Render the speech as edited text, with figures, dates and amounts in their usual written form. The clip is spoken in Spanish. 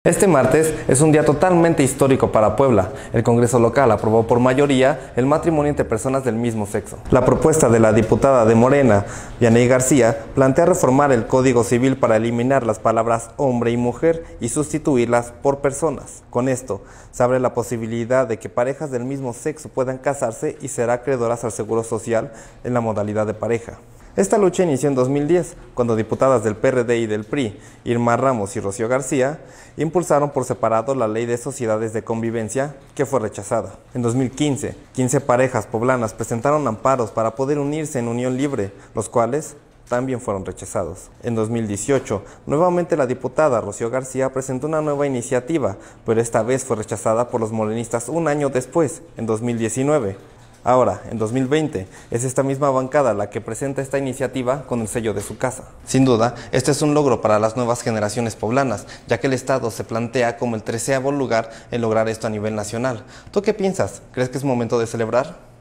Este martes es un día totalmente histórico para Puebla. El Congreso local aprobó por mayoría el matrimonio entre personas del mismo sexo. La propuesta de la diputada de Morena, Vianey García, plantea reformar el Código Civil para eliminar las palabras hombre y mujer y sustituirlas por personas. Con esto, se abre la posibilidad de que parejas del mismo sexo puedan casarse y ser acreedoras al Seguro Social en la modalidad de pareja. Esta lucha inició en 2010, cuando diputadas del PRD y del PRI, Irma Ramos y Rocío García, impulsaron por separado la Ley de Sociedades de Convivencia, que fue rechazada. En 2015, 15 parejas poblanas presentaron amparos para poder unirse en unión libre, los cuales también fueron rechazados. En 2018, nuevamente la diputada Rocío García presentó una nueva iniciativa, pero esta vez fue rechazada por los morenistas un año después, en 2019. Ahora, en 2020, es esta misma bancada la que presenta esta iniciativa con el sello de su casa. Sin duda, este es un logro para las nuevas generaciones poblanas, ya que el Estado se plantea como el 13º lugar en lograr esto a nivel nacional. ¿Tú qué piensas? ¿Crees que es momento de celebrar?